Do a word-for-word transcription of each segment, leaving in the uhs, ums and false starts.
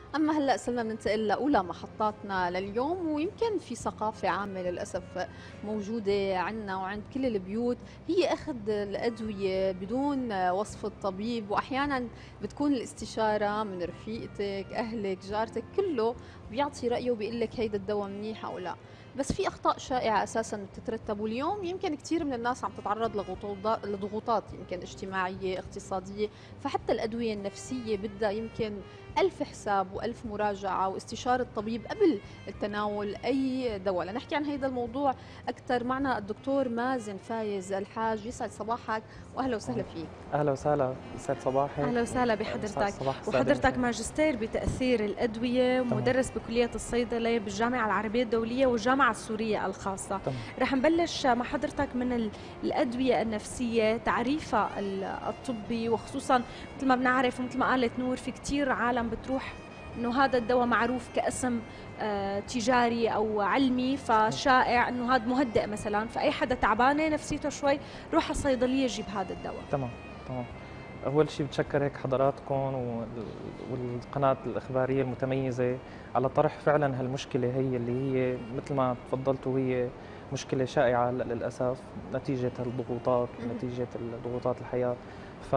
أما هلأ صرنا بننتقل لأولى محطاتنا لليوم، ويمكن في ثقافة عامة للأسف موجودة عندنا وعند كل البيوت، هي أخذ الأدوية بدون وصف الطبيب. وأحيانا بتكون الاستشارة من رفيقتك، أهلك، جارتك، كله بيعطي رأيه وبيقول لك هيدا الدواء منيح أو لا. بس في أخطاء شائعة أساسا بتترتب، واليوم يمكن كثير من الناس عم تتعرض لغضوضات- لضغوطات يمكن اجتماعية، اقتصادية. فحتى الأدوية النفسية بدها يمكن ألف حساب وألف مراجعة واستشارة طبيب قبل التناول أي دواء. لنحكي عن هذا الموضوع أكثر معنا الدكتور مازن فايز الحاج. يسعد صباحك وأهلا وسهلا فيك. اهلا وسهلا، يسعد صباحك. أهلا وسهلا ويسعد بحضرتك. صباح الساده وحضرتك المشاهدين. ماجستير بتأثير الأدوية، تمام مدرس بكلية الصيدلة بالجامعة العربية الدولية والجامعة السورية الخاصة. تمام. رح نبلش مع حضرتك من ال- الأدوية النفسية، تعريفها ال- الطبي، وخصوصا مثل ما بنعرف ومثل ما قالت نور، في كتير عالم بتروح انه هذا الدواء معروف كاسم آه تجاري او علمي، فشائع انه هذا مهدئ مثلا، فاي حدا تعبانه نفسيته شوي روح على الصيدليه جيب هذا الدواء. تمام تمام. اول شيء بتشكر هيك حضراتكم وال- والقناه الاخباريه المتميزه على طرح فعلا هالمشكله، هي اللي هي مثل ما تفضلتوا هي مشكله شائعه للاسف نتيجه الضغوطات مهم. نتيجه ضغوطات الحياه. ف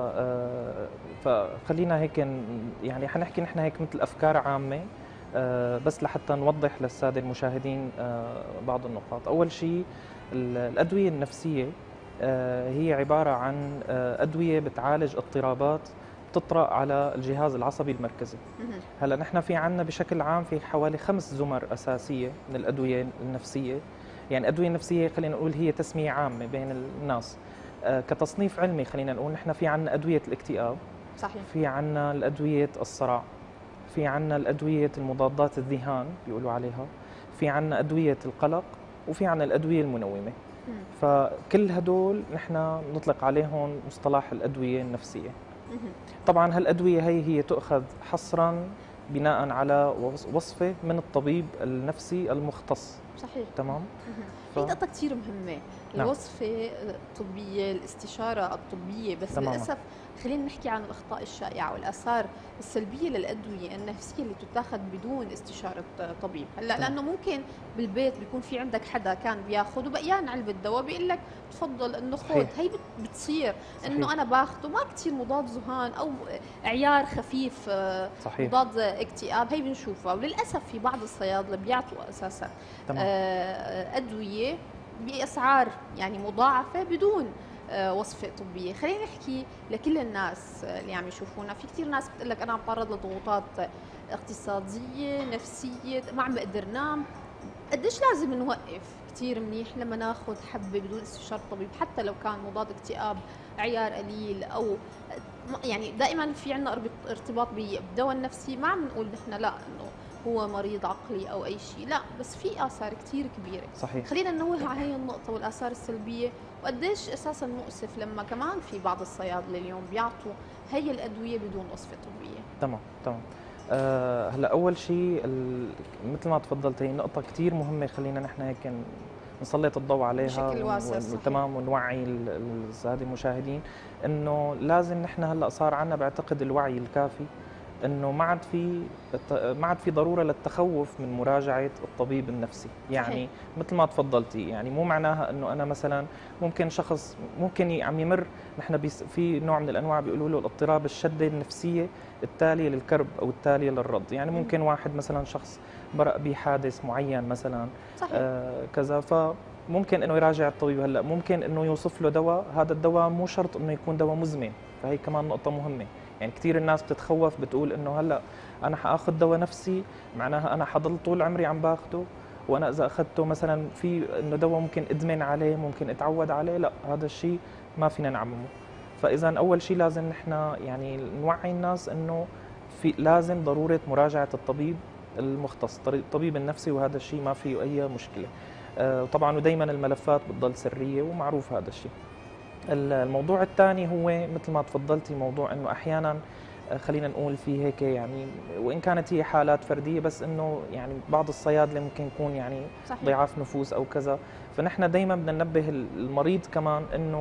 آه، فخلينا هيك ن- يعني حنحكي نحن هيك مثل افكار عامه، آه، بس لحتى نوضح للساده المشاهدين آه، بعض النقاط. اول شيء ال- الادويه النفسيه آه، هي عباره عن آه، ادويه بتعالج اضطرابات بتطرأ على الجهاز العصبي المركزي. مهم. هلا نحن في عندنا بشكل عام في حوالي خمس زمر اساسيه من الادويه النفسيه. يعني الادويه النفسيه خلينا نقول هي تسميه عامه بين الناس. آه، كتصنيف علمي خلينا نقول نحن في عندنا ادويه الاكتئاب، صحيح. في عنا الأدوية الصرع، في عنا الأدوية المضادات الذهان بيقولوا عليها، في عنا أدوية القلق، وفي عنا الأدوية المنومة. مم. فكل هدول نحن نطلق عليهم مصطلح الأدوية النفسية. مهم. طبعا هالأدوية هي هي تؤخذ حصرا بناء على وص- وصفة من الطبيب النفسي المختص. صحيح. تمام. مهم. ف... هي نقطة كثير مهمة، نعم. الوصفة الطبية، الاستشارة الطبية. بس تماما. للأسف خلينا نحكي عن الأخطاء الشائعة والآثار السلبية للأدوية النفسية اللي تتاخذ بدون استشارة طبيب. هلا تمام. لأنه ممكن بالبيت بيكون في عندك حدا كان بياخذ وبقيان علبة دواء بيقول لك تفضل إنه خذ. صحيح. هي بت- بتصير صحيح. إنه أنا باخذه ما كثير مضاد ذهان أو عيار خفيف، آه، صحيح. مضاد اكتئاب، هي بنشوفها. وللأسف في بعض الصيادلة بيعطوا أساسا تمام. آه، أدوية بأسعار يعني مضاعفة بدون آه، وصفة طبية. خلينا نحكي لكل الناس اللي عم يشوفونا، في كثير ناس بتقول لك أنا عم بتعرض لضغوطات اقتصادية، نفسية، ما عم بقدر نام. قديش لازم نوقف؟ كثير منيح لما ناخذ حبة بدون استشارة طبيب، حتى لو كان مضاد اكتئاب عيار قليل، أو يعني دائما في عندنا ارتباط بالدواء النفسي. ما عم نقول نحن لا انه هو مريض عقلي او اي شيء، لا، بس في اثار كثير كبيره. صحيح. خلينا ننوه على هي النقطه والاثار السلبيه، وقديش اساسا مؤسف لما كمان في بعض الصيادله اليوم بيعطوا هي الادويه بدون وصفه طبيه. تمام تمام. أه هلا اول شيء ال- مثل ما تفضلت هي نقطه كثير مهمه، خلينا نحن هيك ن- نسلط الضوء عليها بشكل واسع. ون- صحيح. تمام، ونوعي ال- ال- الساده المشاهدين انه لازم نحن هلا صار عندنا بعتقد الوعي الكافي انه ما عاد في الت- ما عاد في ضروره للتخوف من مراجعه الطبيب النفسي. يعني صحيح. مثل ما تفضلتي، يعني مو معناها انه انا مثلا ممكن شخص ممكن ي- عم يمر، نحن بيس في نوع من الانواع بيقولوا له الاضطراب الشده النفسيه التاليه للكرب او التاليه للرض. يعني ممكن واحد مثلا شخص مرق بحادث معين مثلا، صحيح. آه كذا، فممكن انه يراجع الطبيب. هلا ممكن انه يوصف له دواء، هذا الدواء مو شرط انه يكون دواء مزمن، فهي كمان نقطه مهمه. يعني كثير الناس بتتخوف، بتقول انه هلا انا حاخذ دواء نفسي معناها انا حضل طول عمري عم باخده، وانا اذا اخذته مثلا في انه دواء ممكن ادمن عليه، ممكن اتعود عليه. لا، هذا الشيء ما فينا نعممه. فاذا اول شيء لازم نحن يعني نوعي الناس انه في لازم ضروره مراجعه الطبيب المختص، الطبيب النفسي، وهذا الشيء ما فيه اي مشكله. آه، طبعا ودائما الملفات بتضل سريه ومعروف هذا الشيء. الموضوع الثاني هو مثل ما تفضلتي، موضوع انه احيانا آه، خلينا نقول في هيك يعني، وان كانت هي حالات فرديه، بس انه يعني بعض الصيادله ممكن يكون يعني صحيح. ضعاف نفوس او كذا. فنحن دائما بدنا ننبه المريض كمان انه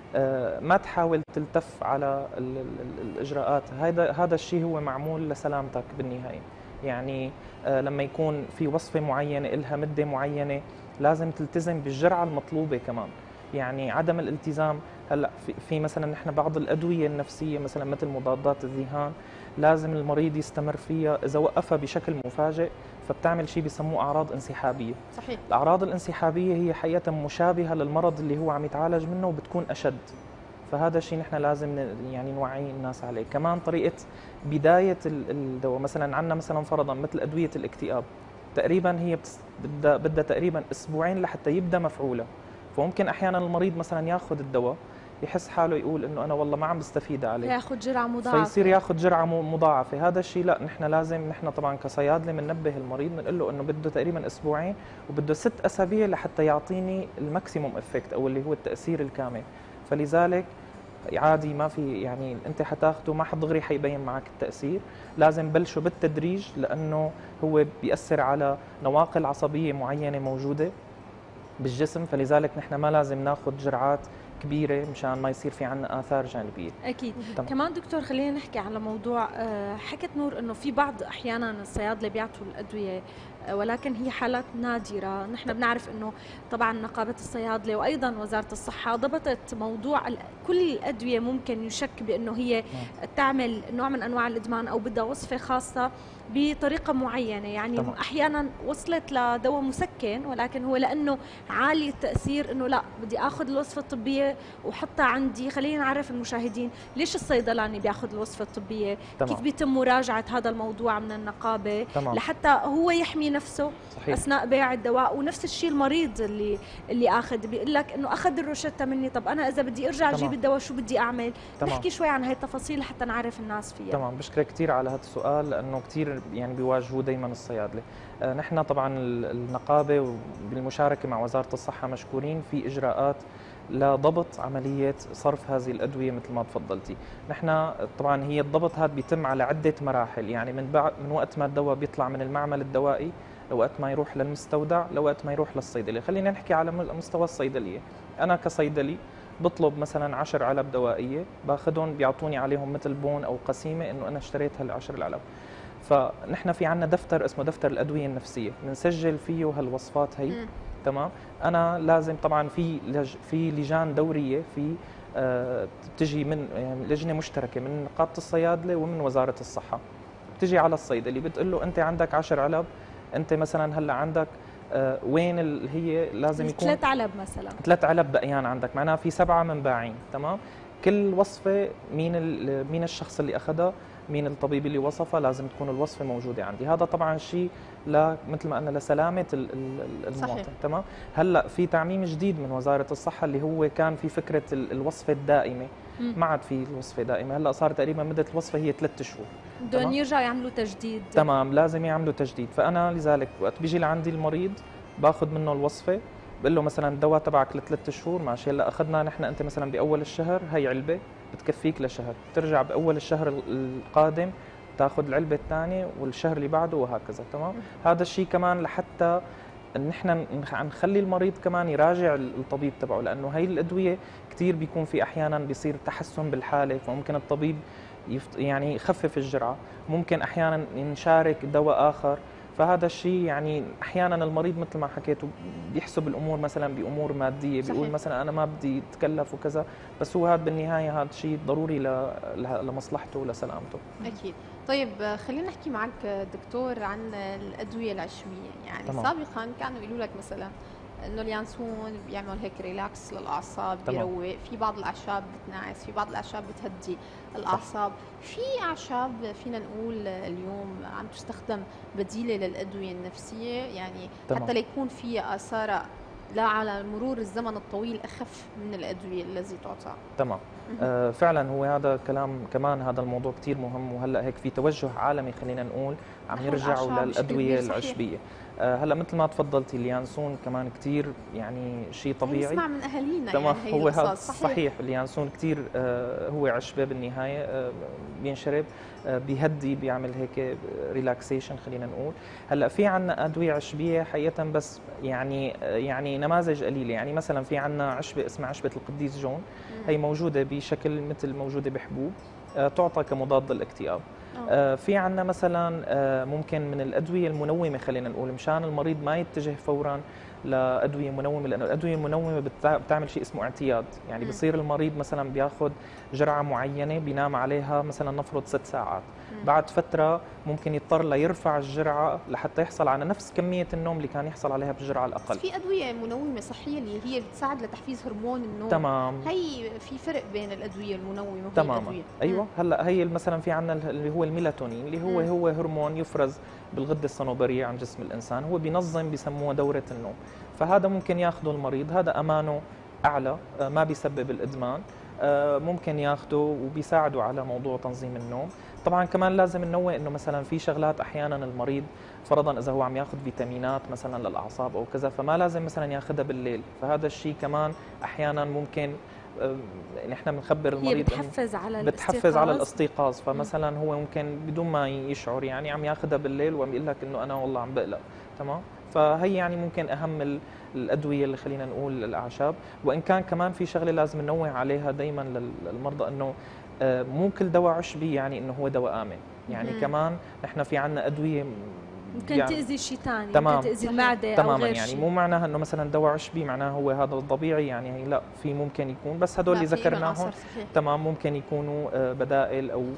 ما تحاول تلتف على ال ال الاجراءات. هذا هذا الشيء هو معمول لسلامتك بالنهايه. يعني لما يكون في وصفه معينه لها مده معينه لازم تلتزم بالجرعه المطلوبه كمان. يعني عدم الالتزام، هلا في, في مثلا نحن بعض الادويه النفسيه مثلا مثل مضادات الذهان لازم المريض يستمر فيها، اذا وقفها بشكل مفاجئ فبتعمل شيء بسموه اعراض انسحابيه. صحيح. الاعراض الانسحابيه هي حقيقه مشابهه للمرض اللي هو عم يتعالج منه وبتكون اشد. فهذا الشيء نحن لازم يعني نوعي الناس عليه. كمان طريقه بدايه الدواء، مثلا عندنا مثلا فرضا مثل ادويه الاكتئاب تقريبا هي بدها بدها تقريبا اسبوعين لحتى يبدا مفعولها. فممكن احيانا المريض مثلا ياخذ الدواء يحس حاله يقول انه انا والله ما عم بستفيد عليه، ياخذ جرعه مضاعفه، فيصير ياخذ جرعه مضاعفه. هذا الشيء لا، نحن لازم نحن طبعا كصيادله بننبه المريض بنقول له انه بده تقريبا اسبوعين وبده ست اسابيع لحتى يعطيني الماكسيموم افكت او اللي هو التاثير الكامل. فلذلك عادي ما في يعني انت حتاخده ما حدغري حيبين معك التاثير، لازم بلشه بالتدريج لانه هو بيأثر على نواقل عصبيه معينه موجوده بالجسم. فلذلك نحن ما لازم ناخذ جرعات كبيره مشان ما يصير في عندنا اثار جانبيه. اكيد. طبعا. كمان دكتور خلينا نحكي على موضوع حكت نور انه في بعض احيانا الصيادله بيعطوا الادويه ولكن هي حالات نادره. نحن بنعرف انه طبعا نقابه الصيادله وايضا وزاره الصحه ضبطت موضوع كل الادويه ممكن يشك بانه هي تعمل نوع من انواع الادمان او بدها وصفه خاصه بطريقه معينه. يعني طبعا. احيانا وصلت لدواء مسكن ولكن هو لانه عالي التاثير انه لا بدي اخذ الوصفه الطبيه وحطها عندي. خلينا نعرف المشاهدين ليش الصيدلاني بياخذ الوصفه الطبيه، طبعا. كيف بيتم مراجعه هذا الموضوع من النقابه، طبعا. لحتى هو يحمي نفسه صحيح. اثناء بيع الدواء. ونفس الشيء المريض اللي اللي اخذ بيقول لك انه اخذ الروشته مني، طب انا اذا بدي ارجع اجيب الدواء شو بدي اعمل؟ طبعا. نحكي شوي عن هاي التفاصيل حتى نعرف الناس فيها. تمام. بشكرك كثير على هذا السؤال لانه كثير يعني بيواجهوه دائما الصيادله. آه نحن طبعا النقابه بالمشاركه مع وزاره الصحه مشكورين في اجراءات لضبط عمليه صرف هذه الادويه مثل ما تفضلتي. نحن طبعا هي الضبط هذا بيتم على عده مراحل، يعني من بعد من وقت ما الدواء بيطلع من المعمل الدوائي لوقت ما يروح للمستودع لوقت ما يروح للصيدليه. خلينا نحكي على مستوى الصيدليه. انا كصيدلي بطلب مثلا عشر علب دوائيه باخذهم بيعطوني عليهم مثل بون او قسيمه انه انا اشتريت هالعشر العلب. فنحن في عندنا دفتر اسمه دفتر الادويه النفسيه بنسجل فيه هالوصفات هي. م. تمام. انا لازم طبعا في لج في لجان دوريه في آه بتجي من يعني لجنه مشتركه من نقابه الصيادله ومن وزاره الصحه، بتجي على الصيدلي بتقول له انت عندك عشر علب، انت مثلا هلا عندك آه وين اللي هي لازم يكون ثلاث علب مثلا ثلاث علب بقيان عندك، معناها في سبعه منباعين. تمام. كل وصفه مين مين الشخص اللي اخذها، مين الطبيب اللي وصفها، لازم تكون الوصفه موجوده عندي. هذا طبعا شيء لا مثل ما قلنا لسلامه المواطن. تمام. هلا في تعميم جديد من وزاره الصحه اللي هو كان في فكره الوصفه الدائمه، ما عاد في الوصفه دائمه، هلا صار تقريبا مده الوصفه هي ثلاث شهور. بدهم يرجعوا يعملوا تجديد. تمام. لازم يعملوا تجديد. فانا لذلك وقت بيجي لعندي المريض باخذ منه الوصفه بقول له مثلا الدواء تبعك لثلاث شهور ماشي، هلا اخذنا نحن انت مثلا باول الشهر هي علبه بتكفيك لشهر، بترجع باول الشهر القادم تاخذ العلبه الثانيه والشهر اللي بعده وهكذا. تمام. هذا الشيء كمان لحتى نحن نخلي المريض كمان يراجع الطبيب تبعه، لانه هي الادويه كثير بيكون في احيانا بيصير تحسن بالحاله، فممكن الطبيب يعني يخفف الجرعه، ممكن احيانا نشارك دواء اخر. فهذا الشيء يعني احيانا المريض مثل ما حكيته بيحسب الامور مثلا بامور ماديه، بيقول صحيح. مثلا انا ما بدي اتكلف وكذا، بس هو هذا بالنهايه هذا شيء ضروري لمصلحته ولسلامته. اكيد. طيب خلينا نحكي معك دكتور عن الادويه العشوائيه. يعني طبعا. سابقا كانوا يقولوا لك مثلا انه اليانسون بيعمل هيك ريلاكس للاعصاب، بيروق، في بعض الاعشاب بتنعس، في بعض الاعشاب بتهدي الاعصاب. في اعشاب فينا نقول اليوم عم تستخدم بديله للادويه النفسيه، يعني طبعا. حتى ليكون فيها اثار لا على مرور الزمن الطويل اخف من الادويه التي تعطى. تمام. آه فعلا هو هذا كلام كمان، هذا الموضوع كثير مهم، وهلا هيك في توجه عالمي خلينا نقول عم يرجعوا للادويه العشبيه. هلا مثل ما تفضلتي اليانسون كمان كثير يعني شيء طبيعي، نسمع من اهالينا تمام. يعني هي هو هذا صحيح. صحيح، اليانسون كثير هو عشبه بالنهايه بينشرب، بيهدي، بيعمل هيك ريلاكسيشن خلينا نقول. هلا في عندنا ادويه عشبيه حقيقه بس يعني يعني نماذج قليله، يعني مثلا في عندنا عشبه اسمها عشبه القديس جون، هي موجوده بشكل مثل موجوده بحبوب، تعطى كمضاد للاكتئاب. آه في عندنا مثلا آه ممكن من الادويه المنومه خلينا نقول، مشان المريض ما يتجه فورا لادويه منومه، لانه الادويه المنومه بتعمل شيء اسمه اعتياد، يعني م. بصير المريض مثلا بياخذ جرعه معينه بينام عليها مثلا نفرض ست ساعات، م. بعد فتره ممكن يضطر ليرفع الجرعه لحتى يحصل على نفس كميه النوم اللي كان يحصل عليها بالجرعه الاقل. بس في ادويه منومه صحيه اللي هي بتساعد لتحفيز هرمون النوم. تمام. هي في فرق بين الادويه المنومه وهي تماما. الادويه. ايوه. م. هلا هي مثلا في عندنا اللي هو الميلاتونين، اللي هو م. هو هرمون يفرز بالغده الصنوبريه عن جسم الانسان، هو بينظم بسموه دوره النوم، فهذا ممكن ياخذه المريض، هذا امانه اعلى، ما بيسبب الادمان، ممكن ياخذه وبيساعده على موضوع تنظيم النوم. طبعا كمان لازم ننوه انه مثلا في شغلات احيانا المريض فرضا اذا هو عم ياخذ فيتامينات مثلا للاعصاب او كذا، فما لازم مثلا ياخذها بالليل، فهذا الشيء كمان احيانا ممكن نحن بنخبر المريض هي بتحفز على بتحفز الاستيقاظ. على الاستيقاظ، فمثلا هو ممكن بدون ما يشعر يعني عم ياخذها بالليل وعم يقول لك انه انا والله عم بقلق، تمام. فهي يعني ممكن اهم الادويه اللي خلينا نقول الاعشاب، وان كان كمان في شغله لازم ننوه عليها دائما للمرضى، انه مو كل دواء عشبي يعني انه هو دواء امن، يعني مم. كمان نحن في عندنا ادويه ممكن يعني تاذي شيء ثاني، ممكن تاذي المعده تماما، او غير يعني شيء. مو معناها انه مثلا دواء عشبي معناه هو هذا الطبيعي، يعني لا، في ممكن يكون، بس هدول اللي ذكرناهم تمام ممكن يكونوا بدائل او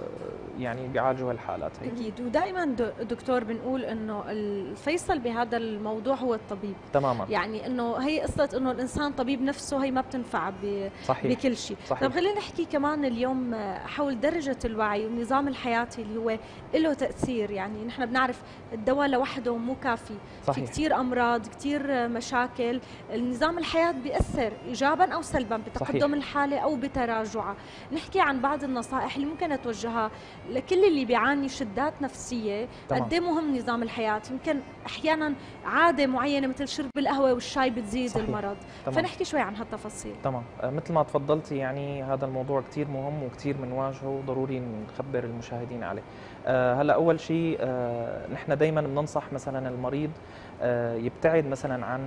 يعني بيعالجوا هالحالات هي. اكيد. ودائما دكتور بنقول انه الفيصل بهذا الموضوع هو الطبيب، تماما، يعني انه هي قصه انه الانسان طبيب نفسه، هي ما بتنفع بكل شيء. طيب خلينا نحكي كمان اليوم حول درجه الوعي والنظام الحياتي اللي هو له تاثير، يعني نحن بنعرف الدواء لوحده مو كافي، صحيح. في كثير امراض، كثير مشاكل، النظام الحياه بيأثر ايجابا او سلبا بتقدم صحيح. الحاله او بتراجعها. نحكي عن بعض النصائح اللي ممكن توجهها لكل اللي بيعاني شدات نفسيه، قد ايه مهم نظام الحياه، يمكن احيانا عاده معينه مثل شرب القهوه والشاي بتزيد صحيح. المرض، تمام. فنحكي شوي عن هالتفاصيل. تمام، مثل ما تفضلتي يعني هذا الموضوع كثير مهم وكثير بنواجهه وضروري نخبر المشاهدين عليه. أه هلا اول شيء أه نحن دائما بننصح مثلا المريض أه يبتعد مثلا عن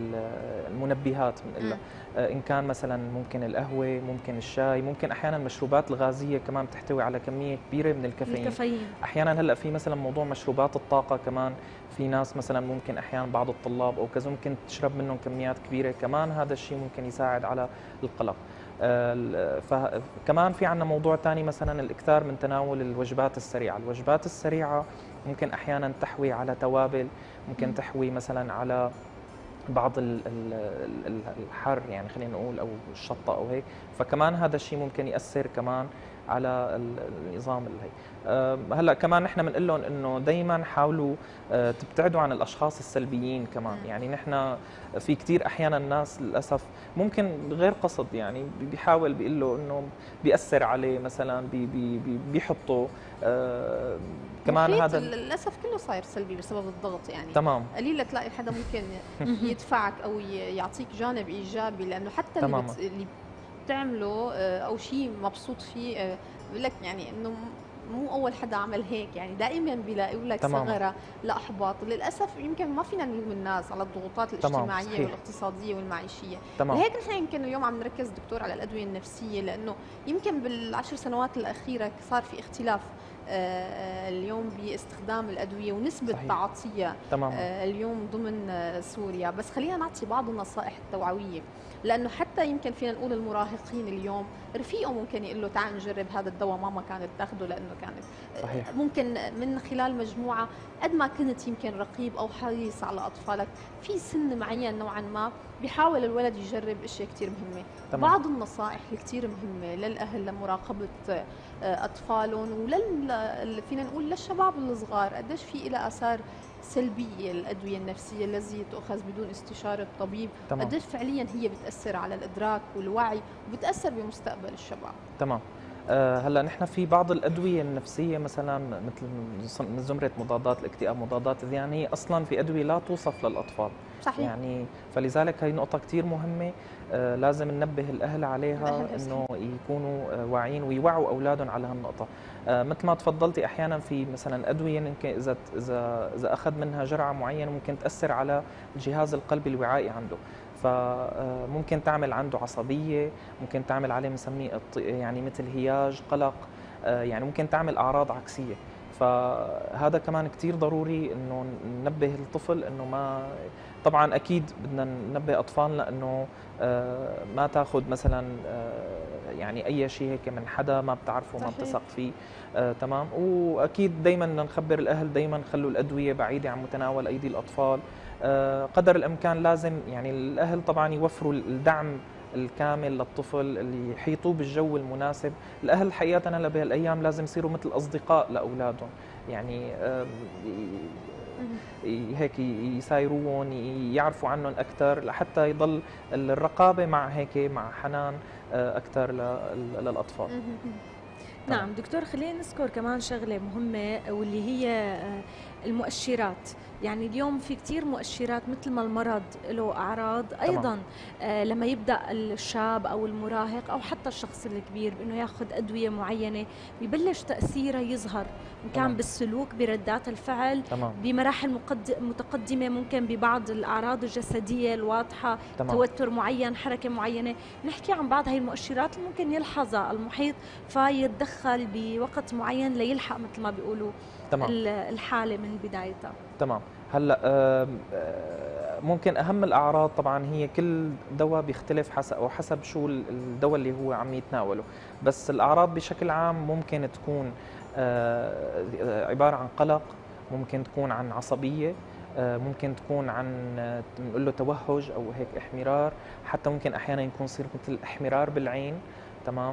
المنبهات، بنقول له أه ان كان مثلا ممكن القهوه، ممكن الشاي، ممكن احيانا المشروبات الغازيه كمان بتحتوي على كميه كبيره من الكافيين. الكافيين احيانا هلا في مثلا موضوع مشروبات الطاقه كمان، في ناس مثلا ممكن احيانا بعض الطلاب او كذا ممكن تشرب منهم كميات كبيره، كمان هذا الشيء ممكن يساعد على القلق. فكمان في عندنا موضوع ثاني مثلا الاكثار من تناول الوجبات السريعه، الوجبات السريعه ممكن احيانا تحوي على توابل، ممكن تحوي مثلا على بعض الحر يعني خلينا نقول او الشطه او هيك، فكمان هذا الشيء ممكن ياثر كمان على النظام اللي هي. هلا كمان نحن بنقول لهم انه دائما حاولوا تبتعدوا عن الاشخاص السلبيين كمان، يعني نحن في كثير احيانا الناس للاسف ممكن غير قصد يعني بيحاول بيقول له انه بياثر عليه مثلا بي بي بيحطه آه كمان هذا للاسف كله صاير سلبي بسبب الضغط، يعني تمام قليل تلاقي حدا ممكن يدفعك او يعطيك جانب ايجابي، لانه حتى اللي, بت... اللي بتعمله او شيء مبسوط فيه بقول لك يعني انه مو اول حدا عمل هيك، يعني دائما بيلاقوا لك ثغره لاحباط. للاسف يمكن ما فينا نلوم الناس على الضغوطات الاجتماعيه والاقتصاديه والمعيشيه، لهيك نحن يمكن اليوم عم نركز دكتور على الادويه النفسيه، لانه يمكن بالعشر سنوات الاخيره صار في اختلاف اليوم باستخدام الادويه ونسبه صحيح. تعاطيها اليوم ضمن سوريا. بس خلينا نعطي بعض النصائح التوعويه، لانه حتى يمكن فينا نقول المراهقين اليوم رفيقه ممكن يقول له تعال نجرب هذا الدواء، ماما كانت تاخذه لانه كانت صحيح. ممكن من خلال مجموعه قد ما كنت يمكن رقيب او حريص على اطفالك في سن معين نوعا ما، بيحاول الولد يجرب اشياء كثير مهمه. تمام. بعض النصائح اللي كثير مهمه للاهل لمراقبه اطفالهم ولل فينا نقول للشباب الصغار، قديش في لها اثار سلبيه الادويه النفسيه التي تؤخذ بدون استشاره طبيب، قديش فعليا هي بتاثر على الادراك والوعي وبتاثر بمستقبل الشباب. تمام. هلا نحن في بعض الادويه النفسيه مثلا مثل من زمره مضادات الاكتئاب، مضادات الذهان، اصلا في ادويه لا توصف للاطفال. صحيح. يعني فلذلك هي نقطه كثير مهمه، آه لازم ننبه الاهل عليها، الأهل انه يكونوا آه واعيين ويوعوا اولادهم على هالنقطه. آه مثل ما تفضلتي، احيانا في مثلا ادويه ممكن اذا اذا اذا اخذ منها جرعه معينه ممكن تاثر على الجهاز القلبي الوعائي عنده، فممكن تعمل عنده عصبيه، ممكن تعمل عليه بنسميه يعني مثل هياج، قلق، يعني ممكن تعمل اعراض عكسيه. فهذا كمان كثير ضروري انه ننبه الطفل انه ما، طبعا اكيد بدنا ننبه اطفالنا انه ما تاخذ مثلا يعني اي شيء هيك من حدا ما بتعرفه ما بتثق فيه. آه، تمام. واكيد دائما نخبر الاهل دائما خلوا الادويه بعيده عن متناول ايدي الاطفال آه، قدر الامكان. لازم يعني الاهل طبعا يوفروا الدعم الكامل للطفل، اللي يحيطوه بالجو المناسب. الاهل حقيقه هلا بهالايام لازم يصيروا مثل اصدقاء لاولادهم، يعني هيك يسايروهم، يعرفوا عنهم اكثر، لحتى يضل الرقابه مع هيك مع حنان اكثر للاطفال. نعم دكتور، خلينا نذكر كمان شغله مهمه واللي هي المؤشرات. يعني اليوم في كثير مؤشرات، مثل ما المرض له اعراض ايضا آه لما يبدا الشاب او المراهق او حتى الشخص الكبير بانه ياخذ ادويه معينه ببلش تاثيرها يظهر، ان كان بالسلوك، بردات الفعل، تمام. بمراحل متقدمه ممكن ببعض الاعراض الجسديه الواضحه، تمام. توتر معين، حركه معينه. نحكي عن بعض هاي المؤشرات اللي ممكن يلحظها المحيط فيتدخل بوقت معين ليلحق مثل ما بيقولوا تمام. الحاله من بدايتها. تمام. هلا ممكن اهم الاعراض طبعا هي كل دواء بيختلف حسب او حسب شو الدواء اللي هو عم يتناوله، بس الاعراض بشكل عام ممكن تكون عباره عن قلق، ممكن تكون عن عصبيه، ممكن تكون عن بنقول له توهج او هيك احمرار، حتى ممكن احيانا يكون يصير مثل احمرار بالعين. تمام.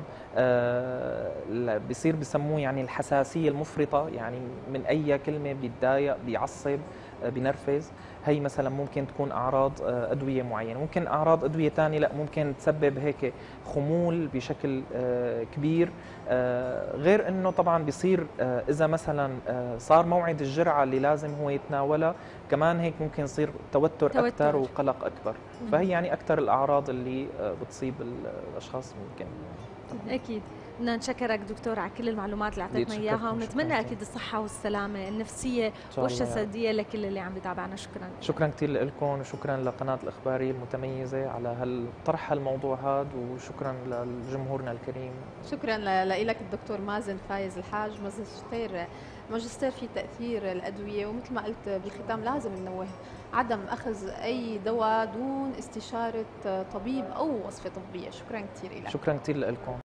آه بيصير بسموه يعني الحساسيه المفرطه، يعني من اي كلمه بيتضايق، بيعصب، آه بينرفز. هي مثلا ممكن تكون اعراض آه ادويه معينه. ممكن اعراض ادويه ثانيه لا ممكن تسبب هيك خمول بشكل آه كبير. آه غير انه طبعا بيصير آه اذا مثلا آه صار موعد الجرعه اللي لازم هو يتناولها، كمان هيك ممكن يصير توتر, توتر. اكثر وقلق اكبر. مم. فهي يعني اكثر الاعراض اللي آه بتصيب الاشخاص ممكن. أكيد. بدنا نشكرك دكتور على كل المعلومات اللي أعطيتنا إياها، ونتمنى أكيد الصحة والسلامة النفسية والجسدية لكل اللي عم بتابعنا. شكرا شكرا كثير لكم، وشكرا لقناة الإخبارية المتميزة على هالطرح الموضوع هذا، وشكرا لجمهورنا الكريم. شكرا لك الدكتور مازن فايز الحاج، ماجستير ماجستير في تأثير الأدوية. ومثل ما قلت بالختام لازم ننوه عدم أخذ أي دواء دون استشارة طبيب أو وصفة طبية. شكرا كثير لك. شكرا كثير لكم.